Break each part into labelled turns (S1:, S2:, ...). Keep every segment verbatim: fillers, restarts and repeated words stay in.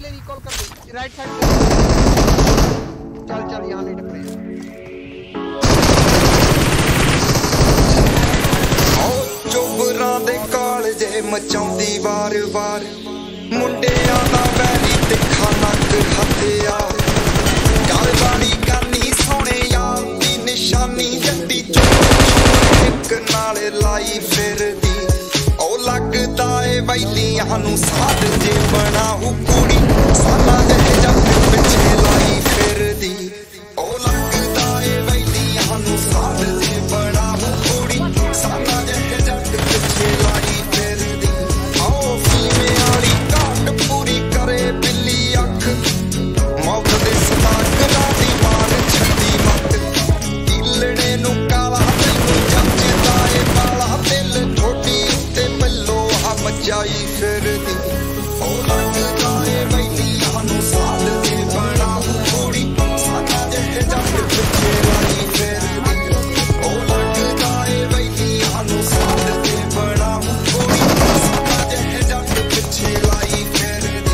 S1: दे recall कर दे right side पे चल चल यहां नहीं टपरे
S2: ओ चोबरां दे कालजे मचाउंदी वार-वार मुंडियां दा वैली ते खाना क हथियार गलबाड़ी करनी सोने यार दी निशानी जट्टी चोर एक नाल लाई फिरदी ओ लगदा ए वैलियां नू साध जे बनाऊ कुड़ी साला दे जग पिछे लाई फिरदी ओ लगदा ए वैलियां नू साध जे बनाऊ कुड़ी साला दे जग पिछे लाई फिरदी आओ फीमे वाली काट पूरी करे बिल्ली अख मौत दे सताक राती मार छदी मत दिलड़े नू काला तैनू जचदा ए बाला दिल ठोडी ते पल्लो हम जाई फिरदी ओ लगदा ए वैलियां नू साध दे बनाऊ कुड़ी सादा दे जग पिछे लाई फिरदी ओ लगदा ए वैलियां नू साध दे बनाऊ कुड़ी सादा दे जग पिछे लाई फिरदी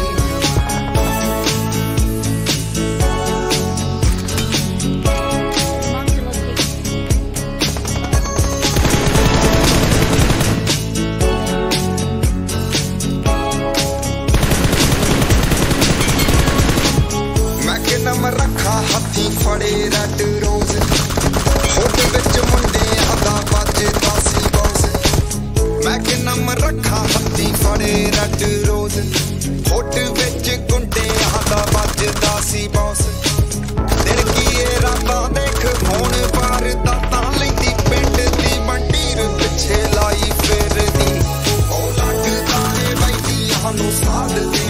S2: मैं कि नम रखा हथी फड़े रैड रोज होट विच मुंडियां दा बजदा सी बॉस मैं कि नम रखा हथी फड़े रैड रोज होट विच गुंडियां दा बजदा सी बॉस दिल कीए रातां देख होण बार दातां लैंदी पिंड दी मंडीर पिछे लाई फिरदी ओ लगदा ए वैलियां नू साध दे